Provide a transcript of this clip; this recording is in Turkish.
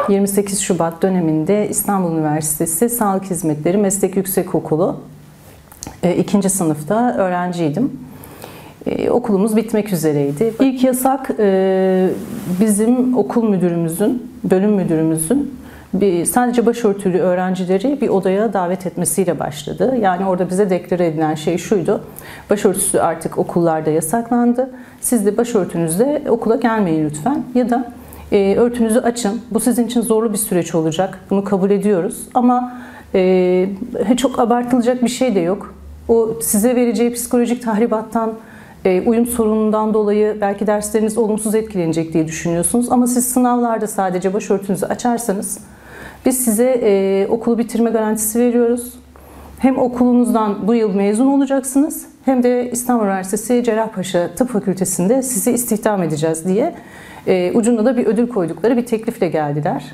28 Şubat döneminde İstanbul Üniversitesi Sağlık Hizmetleri Meslek Yüksekokulu 2. sınıfta öğrenciydim. Okulumuz bitmek üzereydi. İlk yasak bizim okul müdürümüzün, bölüm müdürümüzün sadece başörtülü öğrencileri bir odaya davet etmesiyle başladı. Yani orada bize deklare edilen şey şuydu: başörtüsü artık okullarda yasaklandı. Siz de başörtünüzle okula gelmeyin lütfen. Ya da örtünüzü açın. Bu sizin için zorlu bir süreç olacak. Bunu kabul ediyoruz. Ama çok abartılacak bir şey de yok. O size vereceği psikolojik tahribattan, uyum sorunundan dolayı belki dersleriniz olumsuz etkilenecek diye düşünüyorsunuz. Ama siz sınavlarda sadece başörtünüzü açarsanız biz size okulu bitirme garantisi veriyoruz. Hem okulunuzdan bu yıl mezun olacaksınız, hem de İstanbul Üniversitesi Cerrahpaşa Tıp Fakültesi'nde sizi istihdam edeceğiz diye ucunda da bir ödül koydukları bir teklifle geldiler.